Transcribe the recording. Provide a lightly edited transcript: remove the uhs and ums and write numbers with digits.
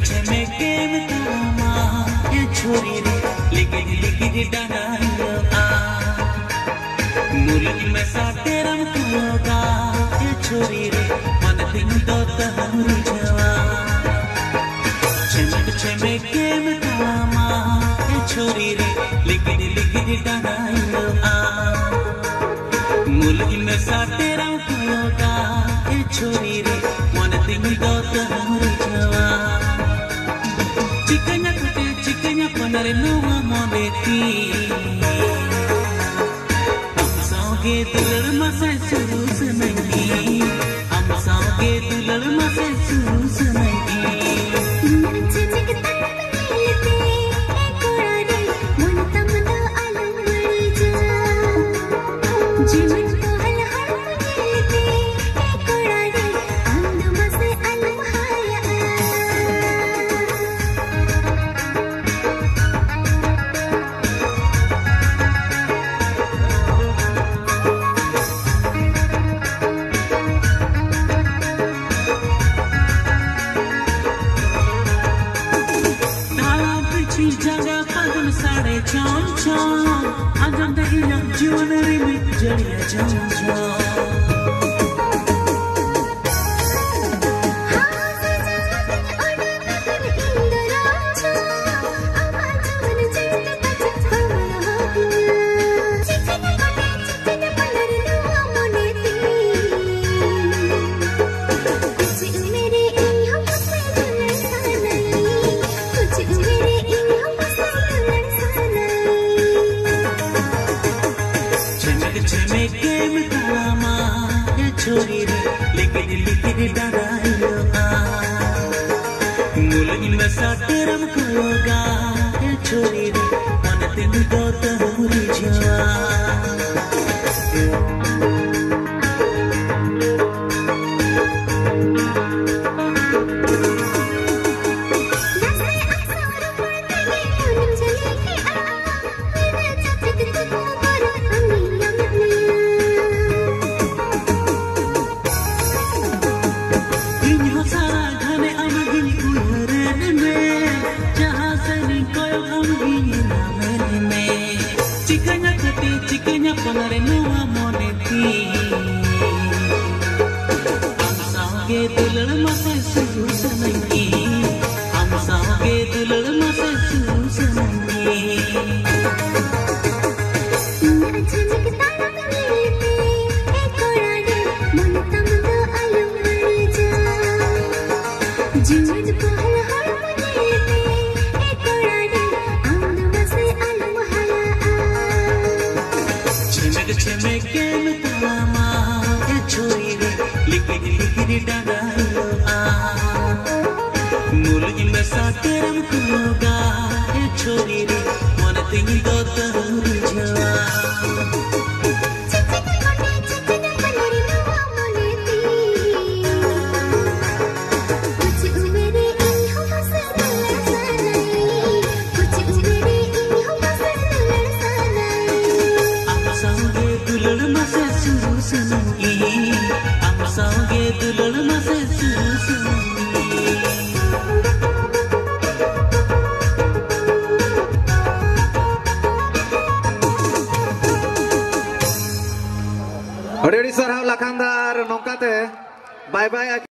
छमे के बतामा ये छोरी रे लिखी डाना आ मुरली में साटे रम होगा ये छोरी रे मन दिन दो तहमुरी जवा छमे के बतामा ये छोरी रे लिखी डाना आ मुरली में साटे रम होगा ये छोरी रे मन दिन दो तहमुरी जवा Cikanya panare nuwa moneti Hum sauge dulal masai suru sanagi Hum sauge dulal masai suru sanagi Jaga padam sade chon chon Ajam dagi yang jewelry में जड़िया chon chon छोरी रे लिखी डाना आ मुरली में साटे रम होगा ये छोरी रे मन दिन दो तहमुरी जवा Cikanya panare nuwa moneti Hum sauge dulal masai suru sanagi Hum sauge dulal masai suru sanagi छमे के बतामा ये छोरी रे लिखी डाना आ मुरली में साटे रम होगा ये छोरी रे मन दिन दो तहमुरी जवा dulal masai suru sanagi Hum sauge dulal masai suru sanagi Odi sarhau Lakhan dar nongkate bye bye